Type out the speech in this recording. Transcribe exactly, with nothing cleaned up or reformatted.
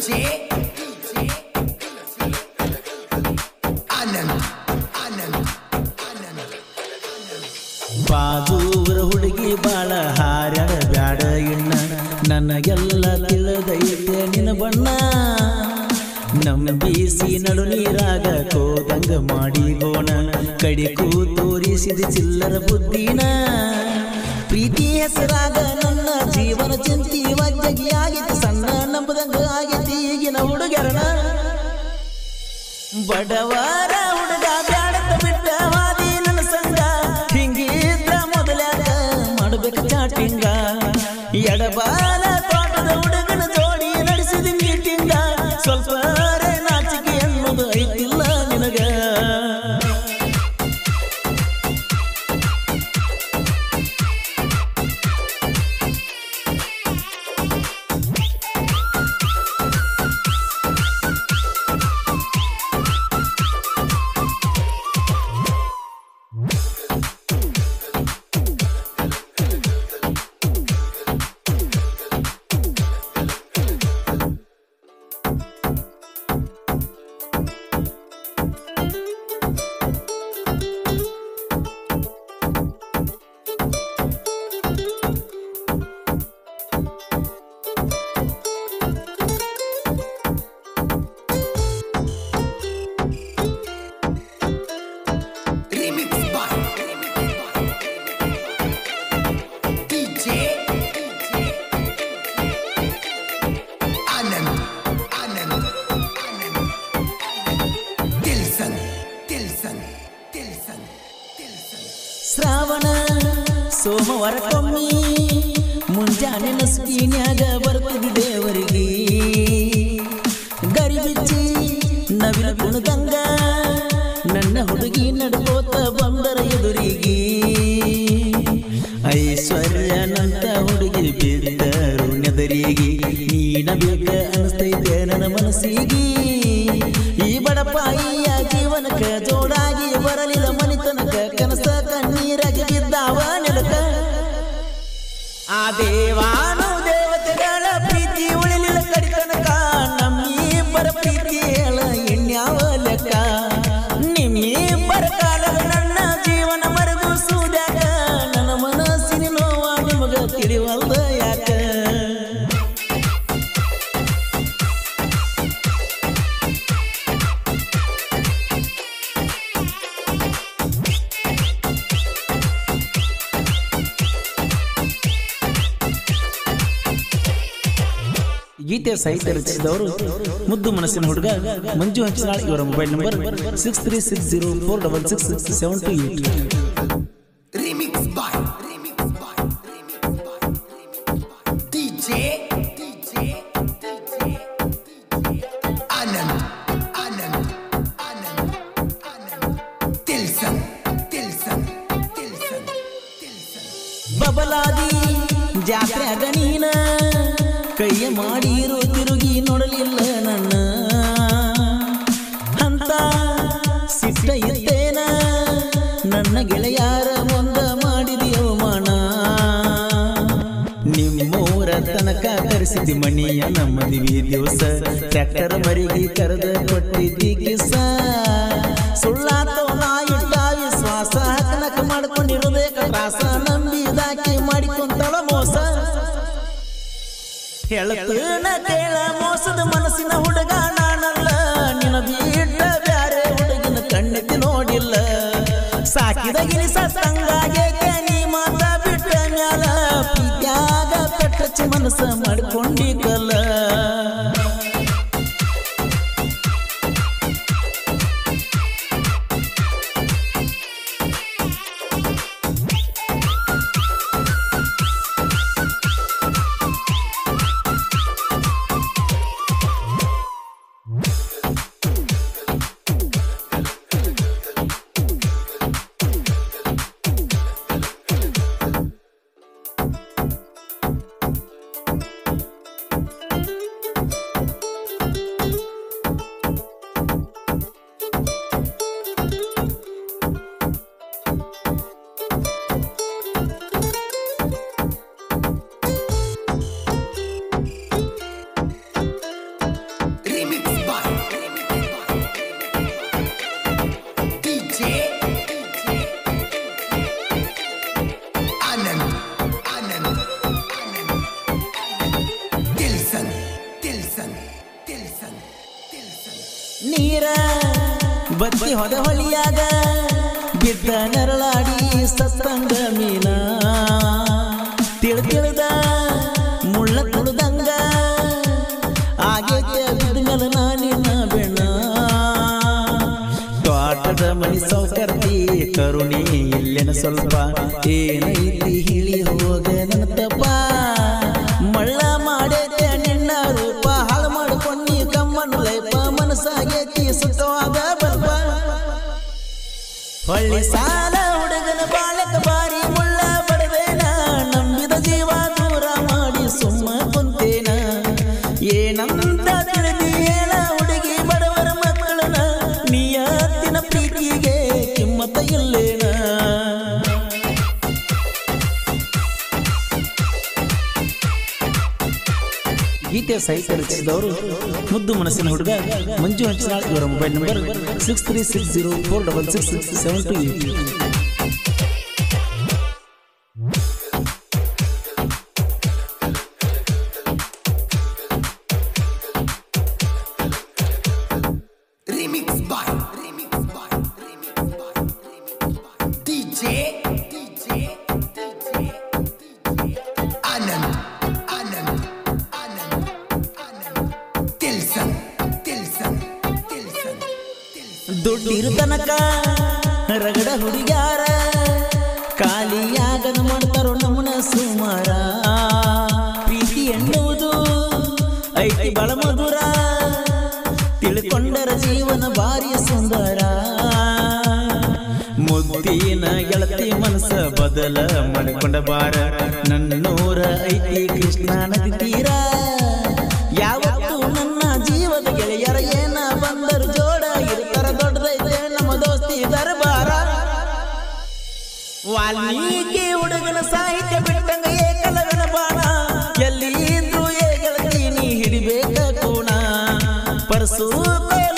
DJ Anand Anand Anand ಬಾಜೂರ ಹುಡುಗಿ ಬಾಳ ಹಾರ್ಯಾಡ ಬ್ಯಾಡ ಇಣ್ಣ ನನಗೆಲ್ಲ ತಿಳಿದೈತೆ ನಿನ ಬಣ್ಣ ನಮ್ಮ ಬೀಸಿ ನಡು ನೀರಾಗ ಕೋದಂಗ ಮಾಡಿಗೋಣ ಕಡಿಕೂ ತೋರಿಸಿದ ಚಿಲ್ಲರ ಬುದ್ಧಿನ ಪ್ರೀತಿ ಹೆಸರಾಗ ನನ್ನ ಜೀವನ ಚಿಂತಿ ವಜ್ಜಗಿ ಆಗೈತಿ ಸಣ್ಣ ನಂಬದಂಗ ಆಗೈತಿ ಈಗಿನ ಹುಡುಗರನ ಬಡವರ ಹುಡುಗ ಬ್ಯಾಡತ ಬಿಟ್ಟ ವಾದಿ ನನ್ನ ಸಂಗ ಹಿಂಗಿದ್ರ ಮೊದಲಾಗ ಮಾಡ್ಬೇಕು ಚಾಟಿಂಗ ಎಡಬಾಲ ತೋಟದ ಹುಡುಗನ ಜೋಡಿ ನಡೆಸಿದ ಮೀಟಿಂಗ ಸ್ವಲ್ಪ ನಾಚಿಕೆ ಅನ್ನೋದು ಐತಿಲ್ಲ ನಿನಗ ಶ್ರಾವಣ ಸೋಮವಾರಕ್ಕೊಮ್ಮಿ ಮುಂಜಾನೆ ನಸ್ಕಿನ್ಯಾಗ ಬರ್ತದೆ ದೇವರಿಗೆ ಗರಿ ಬಿಚ್ಚಿ ನವಿಲ ಕುಣದಂಗ ನನ್ನ ಹುಡುಗಿ ನಡ್ಕೋತ ಬಂದರ ಎದುರಿಗೆ ಐಶ್ವರ್ಯನಂತ ಹುಡುಗಿ ಬಿದ್ದರು ನೆದರಿಗೆ ನೀನ ಬೇಕ ಅನಿಸ್ತೈತೆ ನನ್ನ ಮನಸ್ಸಿಗೆ ಈ ಬಡಪಾಯಿಯ ಜೀವನಕ್ಕೆ ಜೋಡಾಗಿ ಬರಲಿಲ್ಲ ಮನಿತನಕ ಕನಸ ಕಣ್ಣೀರಾಗಿ ಬಿದ್ದಾವ ನೆಲಕ ಆ ದೇವಾನು ದೇವತೆಗಳ ಪ್ರೀತಿ ಉಳಿಲಿಲ್ಲ ಕಡಿತನಕ ನಮ್ಮಿಬ್ಬರ ಪ್ರೀತಿ ಹೇಳ ಇನ್ಯಾವ ಲೆಕ್ಕ ನಿಮ್ಮಿಬ್ಬರ ಕಾಲದ ನನ್ನ ಜೀವನ ಮರಗು ಸೂದ್ಯಾಕ ನನ್ನ ಮನಸ್ಸಿನ ನೋವ ನಿಮಗ ತಿಳಿವಲ್ದ ಯಾಕ ಗೀತೆ ಸಾಹಿತ್ಯ ರಚಿಸಿದವರು ಮುದ್ದು ಮನಸ್ಸಿನ ಹುಡುಗ ಮಂಜು ಹಂಚನಾಳ್ ಇವರ mobile number six three six zero four double six six seven two eight. Remix boy remix boy DJ DJ Anand Anand Anand Anand Tilson Tilson Tilson Tilson Babaladi ಜಾತ್ರೆ ಗಣೀನ ಕೈಯ ಮಾಡಿರೋ ತಿರುಗಿ ನೋಡಲಿಲ್ಲ ನನ್ನ ಅಂತ ಸಿಟ್ಟ ಇದ್ದೇನ ನನ್ನ ಗೆಳೆಯಾರ ಮುಂದ ಮಾಡಿದ ಅವಮಾನ ನಿಮ್ಮೂರ ತನಕ ಕರೆಸಿದಿ ಮಣಿಯ ನಮ್ಮ ಮದುವೆ ದಿವಸ ಟ್ರ್ಯಾಕ್ಟರ್ ಮರಿಗೆ ಕರೆದ ಕೊಟ್ಟಿದ್ದಿ ಕಿಸ ಸುಳ್ಳಾತೋ ನಾ ಇಟ್ಟ ವಿಶ್ವಾಸ ಕನಕ ಮಾಡ್ಕೊಂಡಿರೋದೇ ತ್ರಾಸ ನಂಬಿದಾಕಿ ಮಾಡಿಕೊಂತಳ ಮೋಸ ಹೇಳ್ತನ ಕೇಳ ಮೋಸದ ಮನಸ್ಸಿನ ಹುಡುಗ ನಾನಲ್ಲ ನಿನ್ನ ಬಿಟ್ಟ ಬ್ಯಾರೆ ಹುಡುಗಿನ ಕಣ್ಣೆತ್ತಿ ನೋಡಿಲ್ಲ ಸಾಕಿದ ಗಿನಿಸ ಸಂಗಾಗೇಕೆ ನೀ ಮಾತ ಬಿಟ್ಟ ಮ್ಯಾಲ ಪ್ರೀತ್ಯಾಗ ಕಟ್ಟಚ್ಚಿ ಮನಸ್ಸ ಮಾಡ್ಕೊಂಡಿದ್ದಲ್ಲ ನೀರ ಬತ್ತಿ ಹೊದ ಹೊಳಿಯಾಗ ಬಿದ್ದ ನೆರಳಾಡಿ ಸತ್ತಂಗ ಮೀನ ತಿಳ ತಿಳಿದ ಮುಳ್ಳ ತುಳಿದಂಗ ಆಗೈತೆ ಬಿದ್ದ ಮೇಲೆ ನಾನಿನ ಬೆಣ್ಣ ತ್ವಾಟದ ಮನಿ ಸೌಕರ್ತಿ ಕರುಣಿ ಇಲ್ಲೆನ ಸ್ವಲ್ಪ ಏನೈತಿ ಹಿಳಿ ಹೋಗ ನನ್ನ ತಪ್ಪ ಮಳ್ಳ ಮಾಡೈತೆ ನಿನ್ನ ರೂಪ ಹಾಳು ಮಾಡ್ಕೊಂಡಿ ಕಮ್ಮನ ಲೈಪ ಮನಸ್ಸಾಗೈತಿ ಸುತ್ತವಾದ ಬಲ್ಪ ಹೊಳ್ಳಿ ಸಾಲ ಹುಡುಗನ ಬಾಳಕ ಬಾರಿ ಮುಳ್ಳ ಬಡವೇನ ನಂಬಿದ ಜೀವ ದೂರ ಮಾಡಿ ಸುಮ್ಮ ಕುಂತೇನ ಏನಂತ ತಿಳಿದಿ ಹೇಳ ಹುಡುಗಿ ಬಡವರ ಮಕ್ಕಳನ ನಿಯತ್ತಿನ ಪ್ರೀತಿಗೆ ಕಿಮ್ಮತ್ತ ಇಲ್ಲೇನ ಗೀತೆಯ ಸಾಹಿತ್ಯ ರಚಿಸಿದವರು ಮುದ್ದು ಮನಸ್ಸಿನ ಹುಡುಗ ಮಂಜು ಹಂಚನಾಳ್ ಇವರ mobile number six three six zero four double six seven two eight. Remix by Remix by Remix by Remix by D J D J D J Anand Anand Anand Anand Tilson Tilson Tilson ದುಡ್ಡಿರು ತನಕ ರಗಡ ಹುಡುಗ್ಯಾರ ಖಾಲಿಯಾಗನ ಮಾಡ್ತಾರೋ ನಮ್ಮನ ಸುಮಾರ ಪ್ರೀತಿ ಎನ್ನುವುದು ಐತಿ ಬಳ ಮಧುರ ತಿಳ್ಕೊಂಡರ ಜೀವನ ಭಾರಿ ಸುಂದರ ಮುದ್ದಿನ ಗೆಳತಿ ಮನಸ್ಸ ಬದಲ ಮಾಡಿಕೊಂಡ ಬಾರ ನನ್ನೂರ ಐತಿ ಕೃಷ್ಣ ನದಿ ತೀರ ಯಾವತ್ತು ನನ್ನ ಜೀವದ ಗೆಳೆಯರ ಏನ ಬಂದರು ಜೋಡ ಇರ್ತಾರ ದೊಡ್ಡದೈತೆ ನಮ್ಮ ದೋಸ್ತಿ ದರ್ಬಾರ ವಾಲ್ಮೀಕಿ ಹುಡುಗನ ಸಾಹಿತ್ಯ ಬಿಟ್ಟಂಗ ಏಕಲಗನ ಬಾಣ ಎಲ್ಲಿ ಇದ್ರು ಏ ಗೆಳತಿ ನೀ ಹಿಡಿಬೇಕ ಕೋಣ ಪರಸು